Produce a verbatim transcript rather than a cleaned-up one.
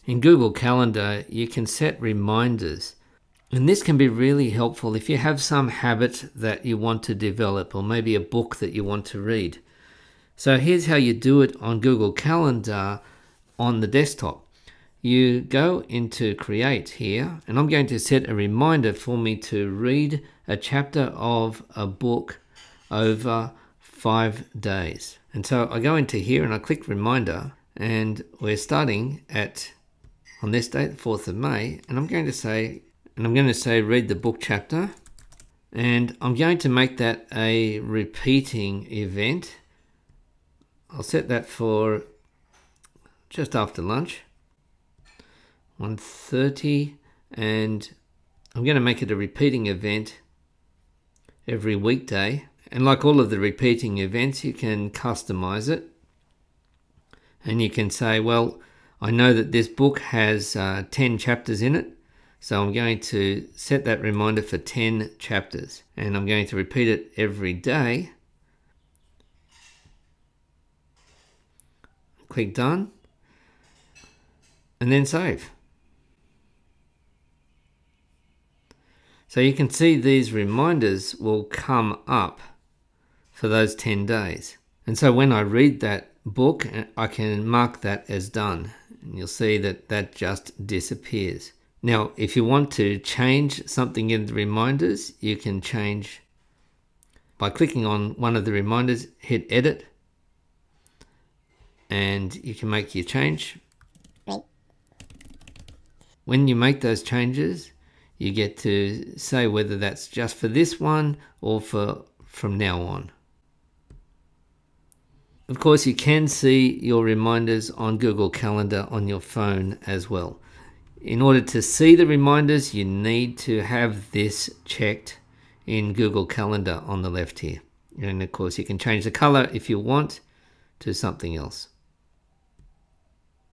In Google Calendar, you can set reminders. And this can be really helpful if you have some habit that you want to develop, or maybe a book that you want to read. So here's how you do it on Google Calendar on the desktop. You go into Create here, and I'm going to set a reminder for me to read a chapter of a book over five days. And so I go into here and I click Reminder, and we're starting at on this date, the fourth of May, and I'm going to say, and I'm going to say read the book chapter, and I'm going to make that a repeating event. I'll set that for just after lunch, one thirty, and I'm going to make it a repeating event every weekday. And like all of the repeating events, you can customize it, and you can say, well, I know that this book has uh, ten chapters in it, so I'm going to set that reminder for ten chapters, and I'm going to repeat it every day. Click Done, and then save. So you can see these reminders will come up for those ten days. And so when I read that book, I can mark that as done. And you'll see that that just disappears. Now, if you want to change something in the reminders, you can change by clicking on one of the reminders, hit Edit, and you can make your change. When you make those changes, you get to say whether that's just for this one or for from now on. Of course, you can see your reminders on Google Calendar on your phone as well. In order to see the reminders, you need to have this checked in Google Calendar on the left here. And of course, you can change the color if you want to something else.